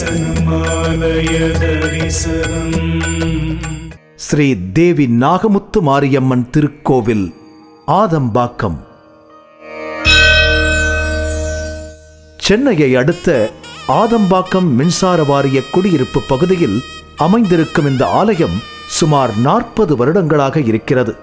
தரிசனமாலய தரிசனம். ஸ்ரீ தேவி நாகமுத்து மாரியம்மன் திருக்கோவில், ஆதம்பாக்கம். சென்னையை அடுத்த ஆதம்பாக்கம் மின்சார வாரிய குடியிருப்பு பகுதியில் அமைந்திருக்கும் இந்த ஆலயம் சுமார் 40 வருடங்களாக இருக்கிறது.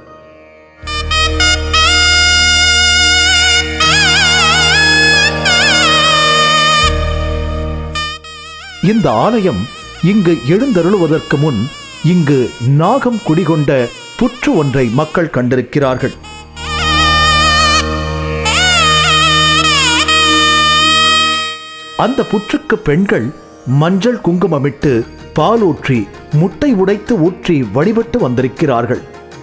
இந்த ஆலயம் இங்கு எழுந்தருளுவதற்கு முன் இங்கு நாகம் குடிகொண்ட புற்று ஒன்றை மக்கள் கண்டிருக்கிறார்கள். அந்த புற்றுக்கு பெண்கள் மஞ்சள் குங்குமமிட்டு பாலூற்றி முட்டை உடைத்து ஊற்றி வழிபட்டு வந்திருக்கிறார்கள்.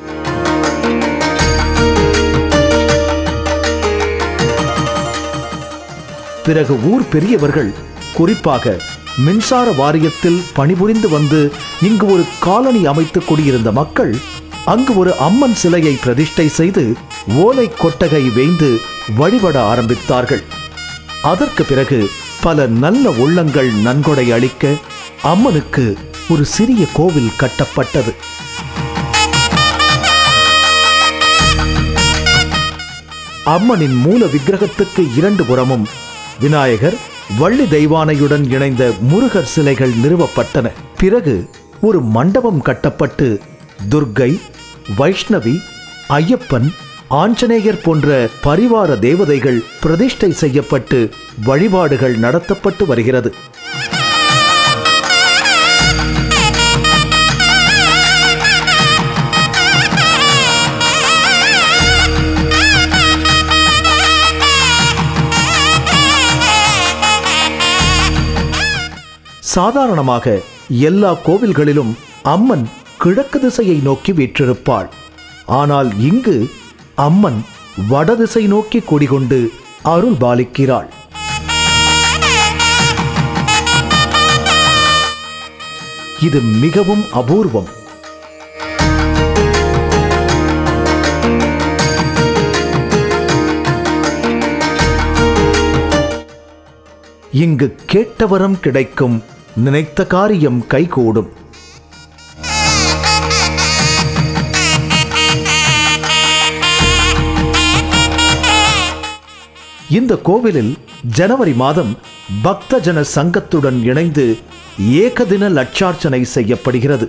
பிறகு ஊர் பெரியவர்கள், குறிப்பாக மின்சார வாரியத்தில் பணிபுரிந்து வந்து இங்கு ஒரு காலனி அமைத்து குடியிருந்த மக்கள் அங்கு ஒரு அம்மன் சிலையை பிரதிஷ்டை செய்து ஓலை கொட்டகை வேய்ந்து வழிபட ஆரம்பித்தார்கள். அதற்கு பிறகு பல நல்ல உள்ளங்கள் நன்கொடை அளிக்க அம்மனுக்கு ஒரு சிறிய கோவில் கட்டப்பட்டது. அம்மனின் மூல விக்கிரகத்துக்கு 2 புறமும் விநாயகர், வள்ளி தெய்வானையுடன் இணைந்த முருகர் சிலைகள் நிறுவப்பட்டன. பிறகு ஒரு மண்டபம் கட்டப்பட்டு துர்க்கை, வைஷ்ணவி, ஐயப்பன், ஆஞ்சநேயர் போன்ற பரிவார தேவதைகள் பிரதிஷ்டை செய்யப்பட்டு வழிபாடுகள் நடத்தப்பட்டு வருகிறது. சாதாரணமாக எல்லா கோவில்களிலும் அம்மன் கிழக்கு திசையை நோக்கி வீற்றிருப்பாள். ஆனால் இங்கு அம்மன் வடதிசை நோக்கி குடிகொண்டு அருள் பாலிக்கிறாள். இது மிகவும் அபூர்வம். இங்கு கேட்டவரம் கிடைக்கும், நினைத்த காரியம் கைகூடும். இந்த கோவிலில் ஜனவரி மாதம் பக்தஜன சங்கத்துடன் இணைந்து ஏகதின லட்சார்ச்சனை செய்யப்படுகிறது.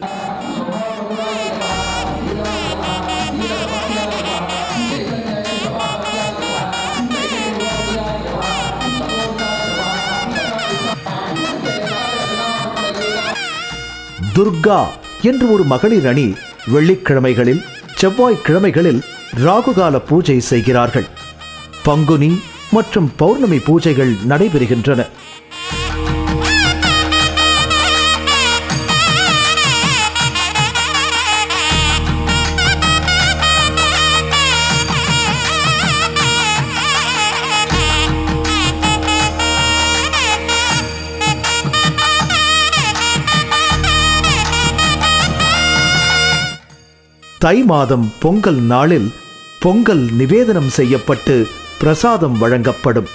துர்கா என்று ஒரு மகளிர் அணி வெள்ளிக்கிழமைகளில், செவ்வாய்க்கிழமைகளில் ராகுகால பூஜை செய்கிறார்கள். பங்குனி மற்றும் பௌர்ணமி பூஜைகள் நடைபெறுகின்றன. தை மாதம் பொங்கல் நாளில் பொங்கல் நிவேதனம் செய்யப்பட்டு பிரசாதம் வழங்கப்படும்.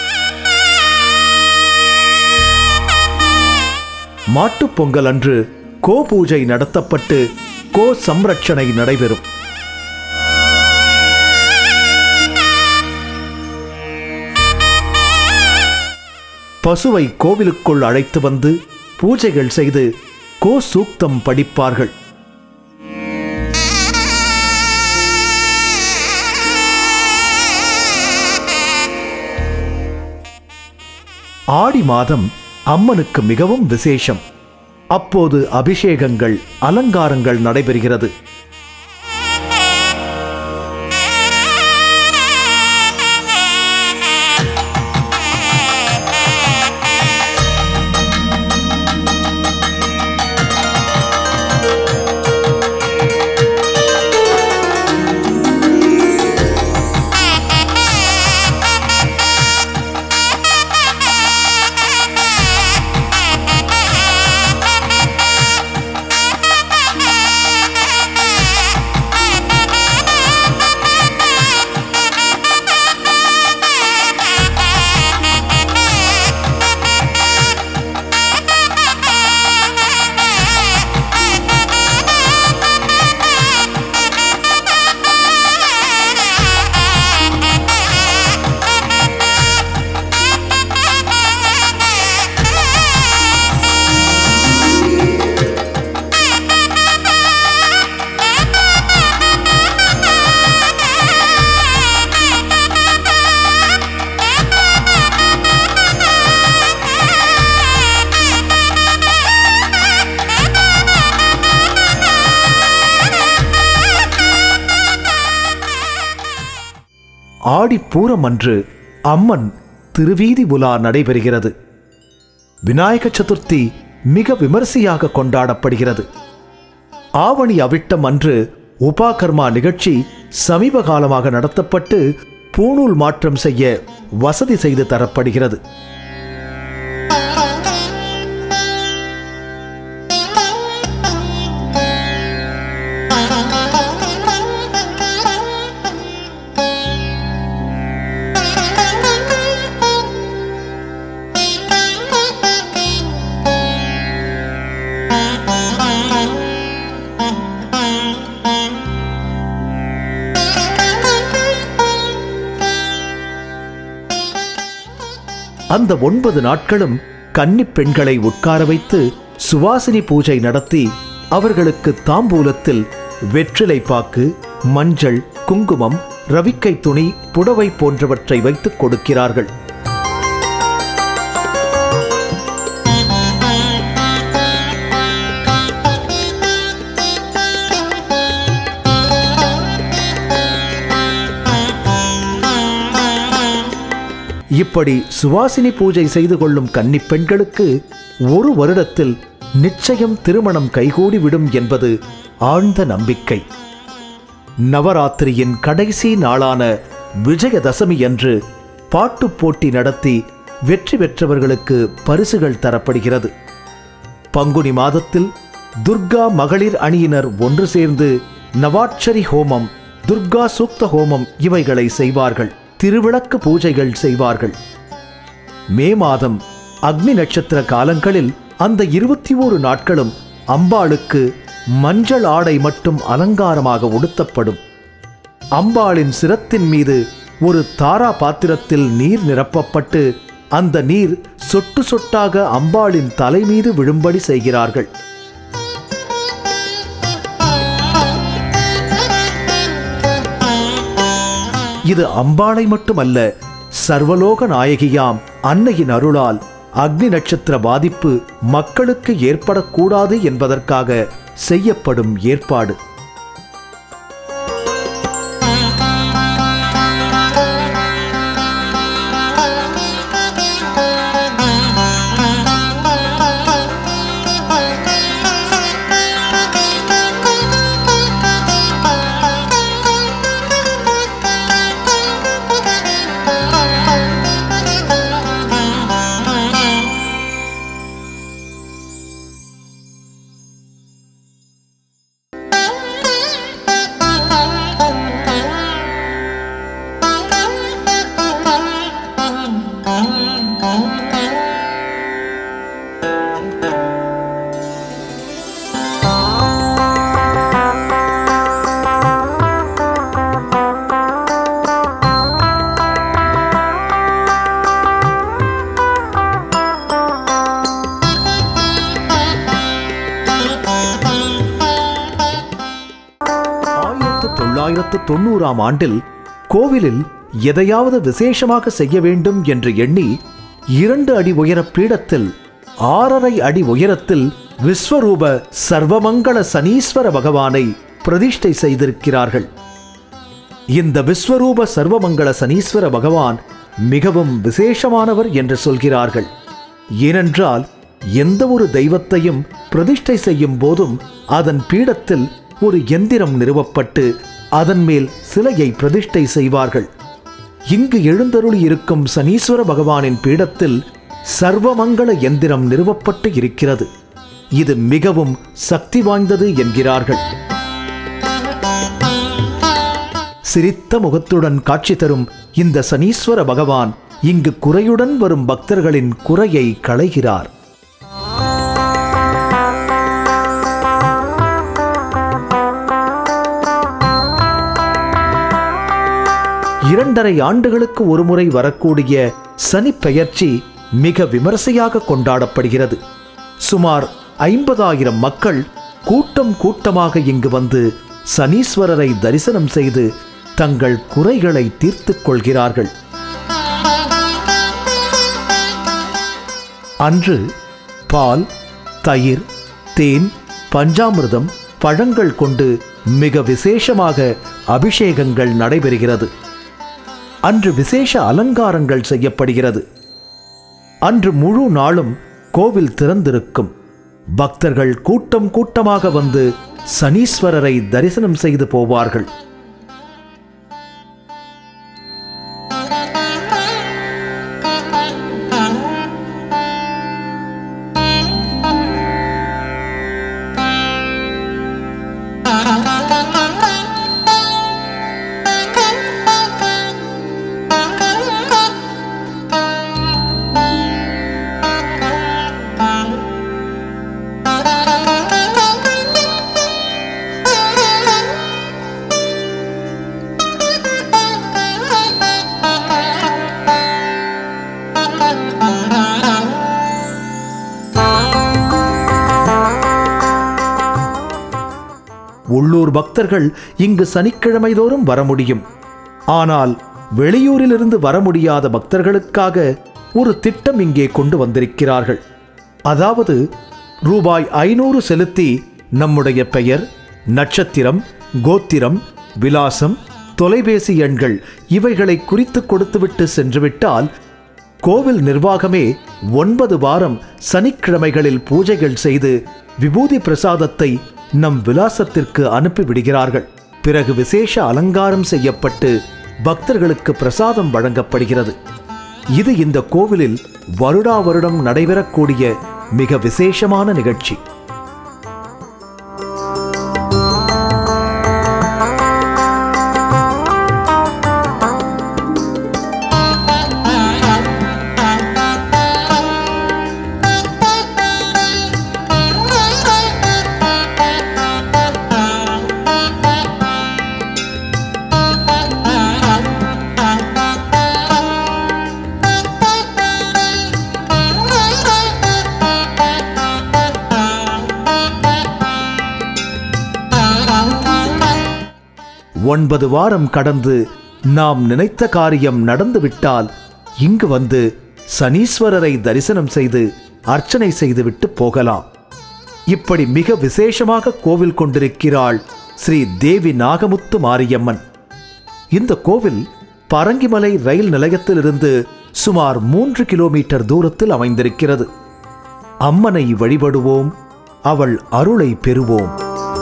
மாட்டுப் பொங்கல் அன்று கோ பூஜை நடத்தப்பட்டு கோ சம்ரட்சணை நடைபெறும். பசுவை கோவிலுக்குள் அழைத்து வந்து பூஜைகள் செய்து கோ சூக்தம் படிப்பார்கள். ஆடி மாதம் அம்மனுக்கு மிகவும் விசேஷம். அப்போது அபிஷேகங்கள், அலங்காரங்கள் நடைபெறுகிறது. ஆடிப்பூரம் அன்று அம்மன் திருவீதி உலா நடைபெறுகிறது. விநாயக சதுர்த்தி மிக விமரிசையாக கொண்டாடப்படுகிறது. ஆவணி அவிட்டம் அன்று உபாகர்மா நிகழ்ச்சி சமீப காலமாக நடத்தப்பட்டு பூணூல் மாற்றம் செய்ய வசதி செய்து தரப்படுகிறது. அந்த 9 நாட்களும் கன்னிப் பெண்களை உட்கார வைத்து சுவாசினி பூஜை நடத்தி அவர்களுக்கு தாம்பூலத்தில் வெற்றிலை பாக்கு, மஞ்சள், குங்குமம், ரவிக்கை துணி, புடவை போன்றவற்றை வைத்துக் கொடுக்கிறார்கள். இப்படி சுவாசினி பூஜை செய்து கொள்ளும் கன்னிப் பெண்களுக்கு ஒரு வருடத்தில் நிச்சயம் திருமணம் கைகூடிவிடும் என்பது ஆழ்ந்த நம்பிக்கை. நவராத்திரியின் கடைசி நாளான விஜயதசமி அன்று பாட்டுப் போட்டி நடத்தி வெற்றி பெற்றவர்களுக்கு பரிசுகள் தரப்படுகிறது. பங்குனி மாதத்தில் துர்கா மகளிர் அணியினர் ஒன்று சேர்ந்து நவாட்சரி ஹோமம், துர்கா சூக்த ஹோமம் இவைகளை செய்வார்கள். திருவிளக்கு பூஜைகள் செய்வார்கள். மே மாதம் அக்னி நட்சத்திர காலங்களில் அந்த 21 நாட்களும் அம்பாளுக்கு மஞ்சள் ஆடை மட்டும் அலங்காரமாக உடுத்தப்படும். அம்பாளின் சிரத்தின் மீது ஒரு தாரா பாத்திரத்தில் நீர் நிரப்பப்பட்டு அந்த நீர் சொட்டு சொட்டாக அம்பாளின் தலை மீது விழும்படி செய்கிறார்கள். இது அம்பாளை மட்டுமல்ல, சர்வலோக நாயகியாம் அன்னையின் அருளால் அக்னி நட்சத்திர பாதிப்பு மக்களுக்கு ஏற்படக்கூடாது என்பதற்காக செய்யப்படும் ஏற்பாடு. ஆண்டில் கோவிலில் எதையாவது விசேஷமாக செய்ய வேண்டும் என்று எண்ணி 2 அடி உயர பீடத்தில் 6.5 அடி உயரத்தில் விஸ்வரூப சர்வமங்கள சனீஸ்வர பகவானை பிரதிஷ்டை செய்திருக்கிறார்கள். இந்த விஸ்வரூப சர்வமங்கள சனீஸ்வர பகவான் மிகவும் விசேஷமானவர் என்று சொல்கிறார்கள். ஏனென்றால் எந்த ஒரு தெய்வத்தையும் பிரதிஷ்டை செய்யும் போதும் அதன் பீடத்தில் ஒரு எந்திரம் நிறுவப்பட்டு அதன் மேல் சிலையை பிரதிஷ்டை செய்வார்கள். இங்கு எழுந்தருளி இருக்கும் சனீஸ்வர பகவானின் பீடத்தில் சர்வமங்கள எந்திரம் நிறுவப்பட்டு இருக்கிறது. இது மிகவும் சக்தி வாய்ந்தது என்கிறார்கள். சிரித்த முகத்துடன் காட்சி தரும் இந்த சனீஸ்வர பகவான் இங்கு குறையுடன் வரும் பக்தர்களின் குறையை களைகிறார். இரண்டரை ஆண்டுகளுக்கு ஒருமுறை வரக்கூடிய சனி பெயர்ச்சி மிக விமரிசையாக கொண்டாடப்படுகிறது. சுமார் 50,000 மக்கள் கூட்டம் கூட்டமாக இங்கு வந்து சனீஸ்வரரை தரிசனம் செய்து தங்கள் குறைகளை தீர்த்துக் கொள்கிறார்கள். அன்று பால், தயிர், தேன், பஞ்சாமிர்தம், பழங்கள் கொண்டு மிக விசேஷமாக அபிஷேகங்கள் நடைபெறுகிறது. அன்று விசேஷ அலங்காரங்கள் செய்யப்படுகிறது. அன்று முழு நாளும் கோவில் திறந்திருக்கும். பக்தர்கள் கூட்டம் கூட்டமாக வந்து சனீஸ்வரரை தரிசனம் செய்து போவார்கள். உள்ளூர் பக்தர்கள் இங்கு சனிக்கிழமை தோறும் வர முடியும். ஆனால் வெளியூரிலிருந்து வர முடியாத பக்தர்களுக்காக ஒரு திட்டம் இங்கே கொண்டு வந்திருக்கிறார்கள். அதாவது ரூபாய் 500 செலுத்தி நம்முடைய பெயர், நட்சத்திரம், கோத்திரம், விலாசம், தொலைபேசி எண்கள் இவைகளை குறித்து கொடுத்துவிட்டு சென்றுவிட்டால் கோவில் நிர்வாகமே 9 வாரம் சனிக்கிழமைகளில் பூஜைகள் செய்து விபூதி பிரசாதத்தை நம் விலாசத்திற்கு அனுப்பிவிடுகிறார்கள். பிறகு விசேஷ அலங்காரம் செய்யப்பட்டு பக்தர்களுக்கு பிரசாதம் வழங்கப்படுகிறது. இது இந்த கோவிலில் வருடா வருடம் நடைபெறக்கூடிய மிக விசேஷமான நிகழ்ச்சி. ஒன்பது வாரம் கடந்து நாம் நினைத்த காரியம் நடந்துவிட்டால் இங்கு வந்து சனீஸ்வரரை தரிசனம் செய்து அர்ச்சனை செய்துவிட்டு போகலாம். இப்படி மிக விசேஷமாக கோவில் கொண்டிருக்கிறாள் ஸ்ரீ தேவி நாகமுத்து மாரியம்மன். இந்த கோவில் பரங்கிமலை ரயில் நிலையத்திலிருந்து சுமார் 3 கிலோமீட்டர் தூரத்தில் அமைந்திருக்கிறது. அம்மனை வழிபடுவோம், அவள் அருளை பெறுவோம்.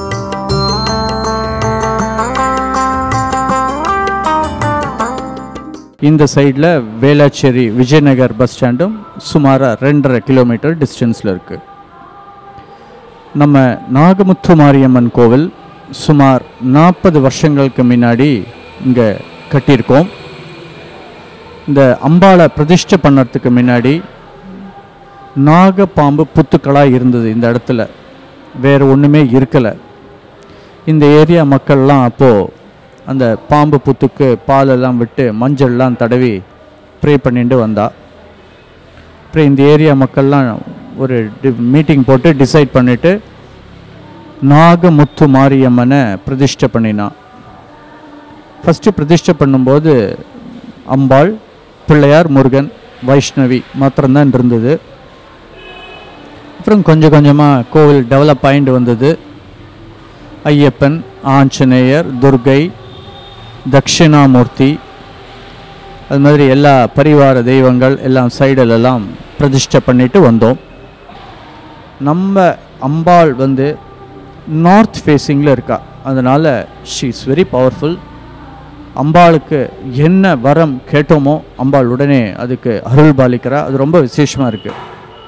இந்த சைடில் வேளாச்சேரி விஜயநகர் பஸ் ஸ்டாண்டும் சுமாராக 2.5 கிலோமீட்டர் டிஸ்டன்ஸில் இருக்குது. நம்ம நாகமுத்து மாரியம்மன் கோவில் சுமார் 40 வருஷங்களுக்கு முன்னாடி இங்கே கட்டியிருக்கோம். இந்த அம்பாளை பிரதிஷ்டை பண்ணுறதுக்கு முன்னாடி நாகப்பாம்பு புத்துக்களாக இருந்தது. இந்த இடத்துல வேறு ஒன்றுமே இருக்கலை. இந்த ஏரியா மக்கள்லாம் அப்போது அந்த பாம்பு புத்துக்கு பாலெல்லாம் விட்டு மஞ்சள்லாம் தடவி ப்ரே பண்ணிட்டு வந்தா. அப்புறம் இந்த ஏரியா மக்கள்லாம் ஒரு மீட்டிங் போட்டு டிசைட் பண்ணிவிட்டு நாகமுத்து மாரியம்மனை பிரதிஷ்டை பண்ணினான். ஃபஸ்ட்டு பிரதிஷ்டை பண்ணும்போது அம்பாள், பிள்ளையார், முருகன், வைஷ்ணவி மாத்திரம்தான் இருந்தது. அப்புறம் கொஞ்சம் கொஞ்சமாக கோவில் டெவலப் ஆகிட்டு வந்தது. ஐயப்பன், ஆஞ்சநேயர், துர்கை, தட்சிணாமூர்த்தி, அது மாதிரி எல்லா பரிவார தெய்வங்கள் எல்லாம் சைடிலெல்லாம் பிரதிஷ்டை பண்ணிட்டு வந்தோம். நம்ம அம்பாள் வந்து நார்த் ஃபேஸிங்கில் இருக்கா. அதனால் ஷீ இஸ் வெரி பவர்ஃபுல். அம்பாளுக்கு என்ன வரம் கேட்டோமோ அம்பாள் உடனே அதுக்கு அருள் பாலிக்கிறா. அது ரொம்ப விசேஷமாக இருக்குது.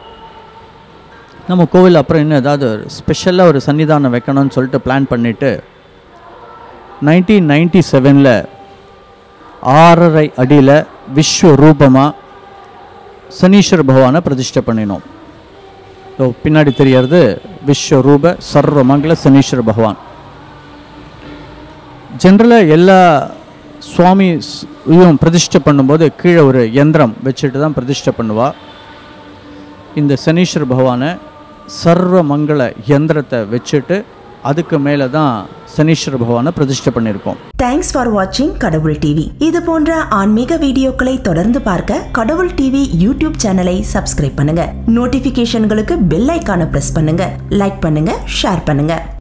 நம்ம கோவில் அப்புறம் இன்னும் ஏதாவது ஸ்பெஷலாக ஒரு சன்னிதானம் வைக்கணும்னு சொல்லிட்டு பிளான் பண்ணிவிட்டு 1997 6.5 அடியில் விஸ்வரூபமாக சனீஸ்வர பகவானை பிரதிஷ்டை பண்ணினோம். ஸோ பின்னாடி தெரியறது விஸ்வரூப சர்வமங்கல சனீஸ்வர பகவான். ஜென்ரலாக எல்லா சுவாமி இதுவும் பிரதிஷ்டை பண்ணும்போது கீழே ஒரு யந்திரம் வச்சுட்டு தான் பிரதிஷ்டை பண்ணுவாள். இந்த சனீஸ்வர பகவானை சர்வமங்கள யந்திரத்தை வச்சுட்டு அதுக்கு மேலே தான் சனீஸ்வர பகவானை பிரதிஷ்டை பண்ணியிருக்கோம். தேங்க்ஸ் ஃபார் வாட்சிங் கடவுள் டிவி. இது போன்ற ஆன்மீக வீடியோக்களை தொடர்ந்து பார்க்க கடவுள் டிவி யூடியூப் சேனலை சப்ஸ்கிரைப் பண்ணுங்க. நோட்டிபிகேஷன்களுக்கு பெல் ஐகானை பிரஸ் பண்ணுங்க. லைக் பண்ணுங்க, ஷேர் பண்ணுங்க.